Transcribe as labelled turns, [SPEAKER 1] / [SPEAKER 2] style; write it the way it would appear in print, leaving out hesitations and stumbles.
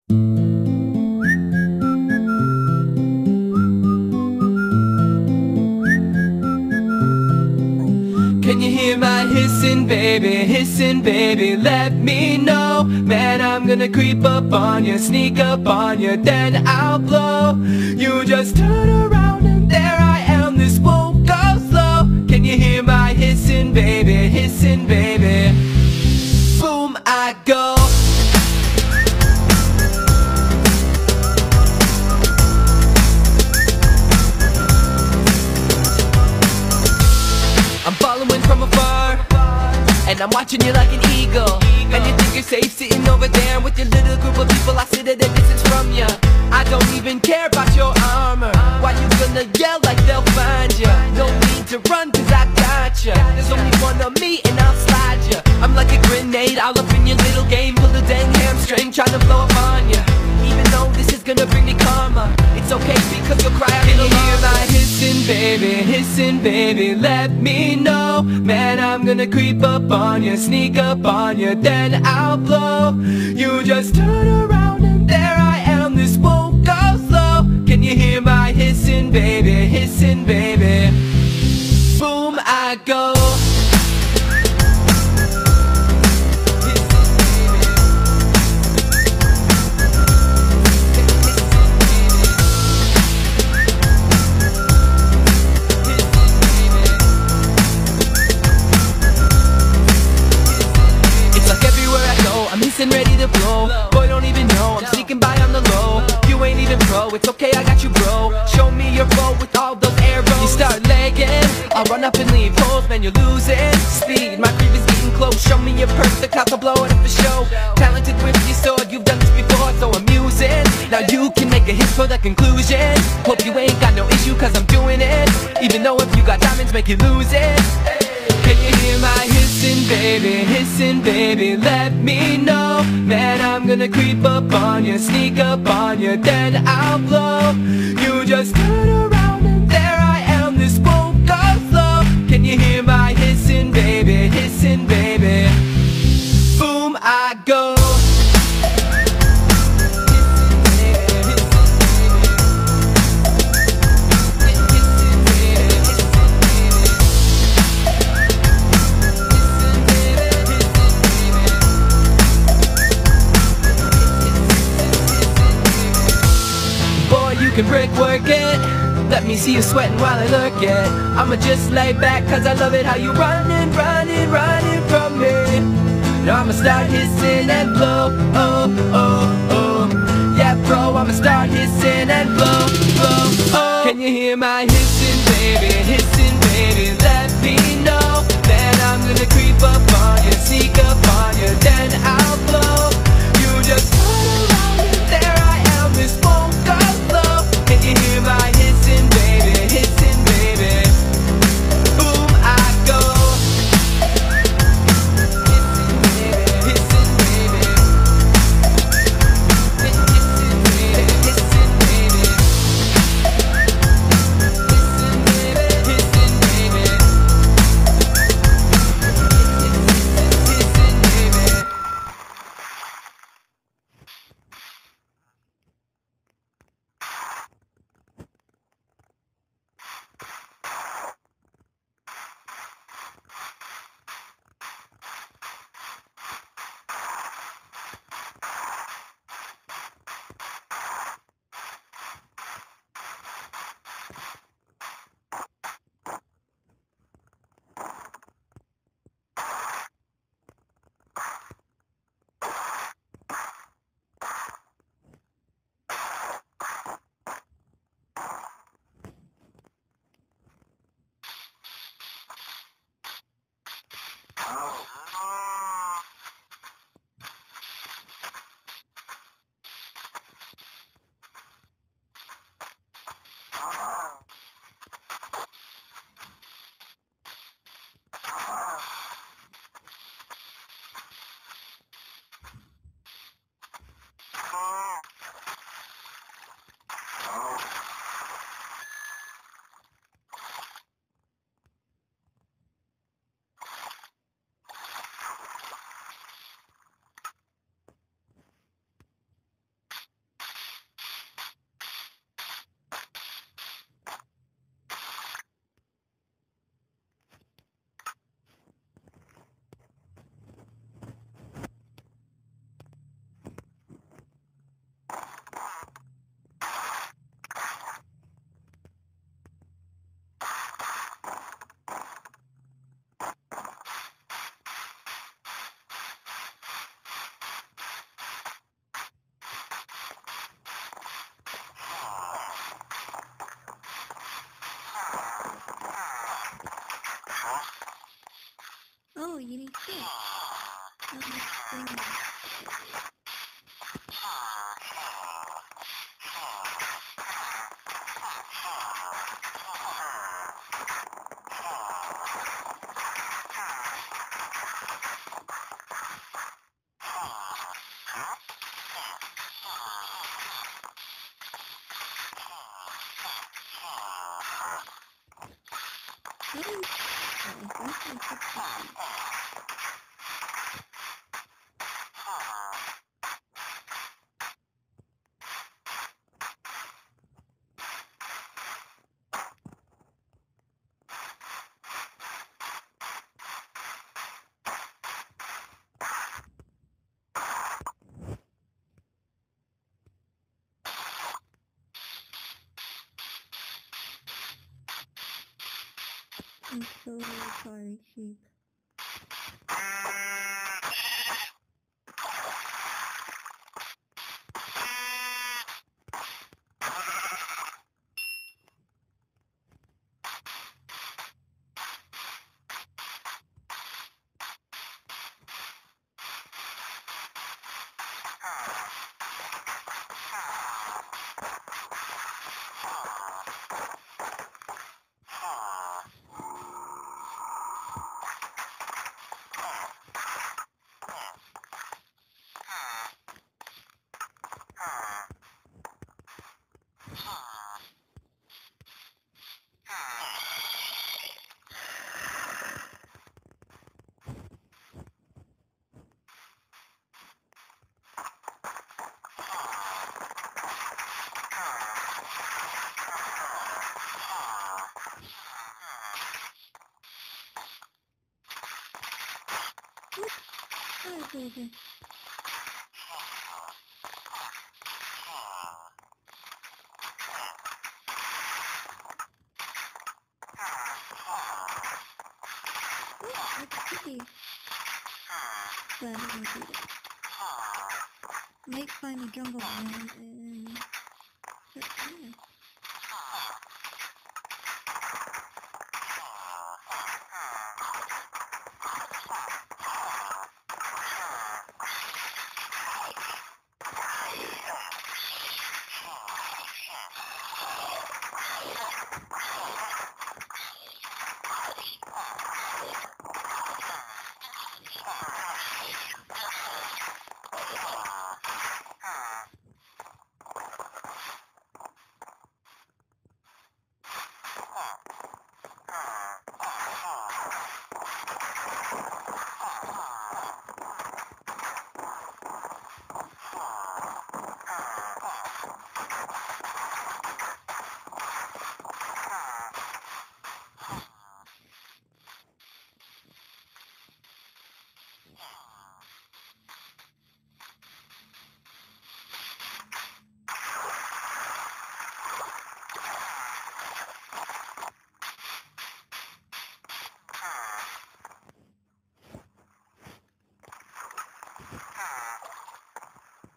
[SPEAKER 1] Can you hear my hissing, baby, let me know. Man, I'm gonna creep up on you, sneak up on you, then I'll blow. You just turn around and there I am, this won't go slow. Can you hear my hissing, baby, boom, I go. I'm following from afar, and I'm watching you like an eagle. And you think you're safe sitting over there with your little group of people I sit at a distance from ya. I don't even care about your armor. Why you gonna yell like they'll find ya? No need to run cause I got ya. There's only one of me and I'll slide ya. I'm like a grenade all up in your little game. Pull the dang hamstring trying to blow up on ya. Even though this is gonna bring me karma, it's okay because you'll cry out. Can you hear my hissing, baby, let me know. Man, I'm gonna creep up on you, sneak up on you, then I'll blow. You just turn around and there I am, this won't go slow. Can you hear my hissing, baby, boom, I go. Ready to blow. Boy, don't even know I'm sneaking by on the low. You ain't even pro, it's okay, I got you, bro. Show me your bow with all those arrows. You start lagging, I'll run up and leave holes. Man, you're losing speed, my creep is getting close. Show me your perfect clout to blow it up for show. Talented with your sword, you've done this before, so amusing. Now you can make a hit for the conclusion. Hope you ain't got no issue cause I'm doing it. Even though if you got diamonds make you lose it. Can you hear my hissing, baby, let me know. Man, I'm gonna creep up on you, sneak up on you, then I'll blow. You just turn around and there I am, this won't go slow. Can you hear my hissing, baby, boom, I go. You can brickwork it, let me see you sweating while I lurk it. I'ma just lay back cause I love it how you running from me. Now I'ma start hissing and blow, yeah bro, I'ma start hissing and blow, Can you hear my hissing, baby, let me know. Then I'm gonna creep up on you, sneak up on you, then I'll blow. You just turn around and there I am, this won't go slow. Can you hear my hissing, baby, boom, I go. Hissing, baby, hissing, baby, hissing, baby, hissing, baby, hissing, baby.
[SPEAKER 2] No, you need sticks. I'm so sorry, sheep. Okay. But I don't do that. Might find a jungle biome and